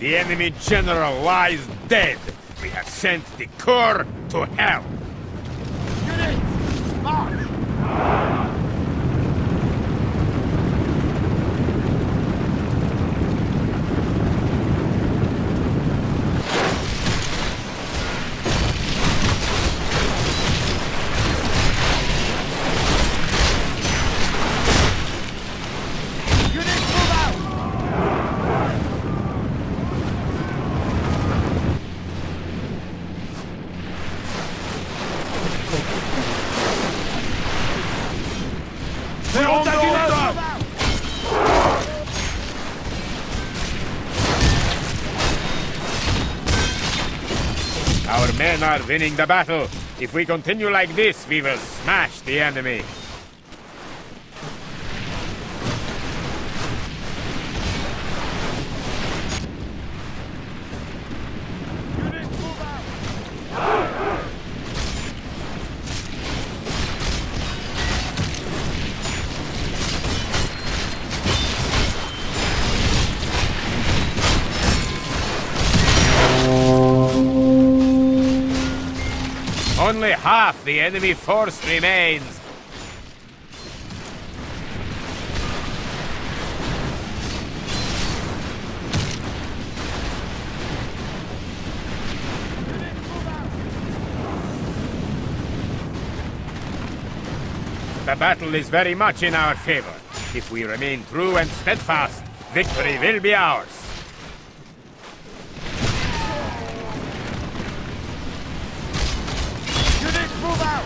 The enemy general lies dead. We have sent the Corps to hell. Units, march! Our men are winning the battle. If we continue like this, we will smash the enemy. Only half the enemy force remains. The battle is very much in our favor. If we remain true and steadfast, victory will be ours. Move out!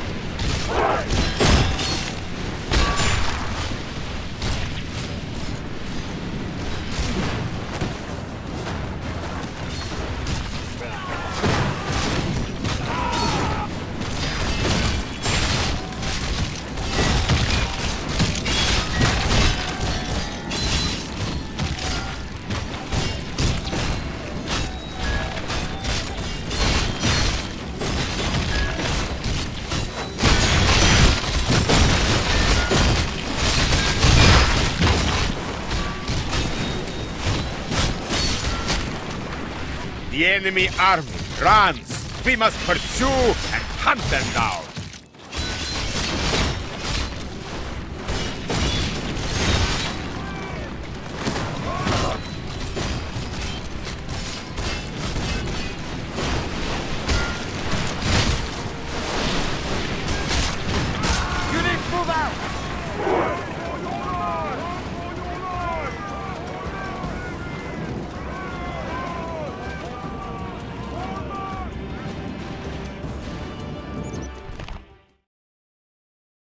The enemy army runs. We must pursue and hunt them down.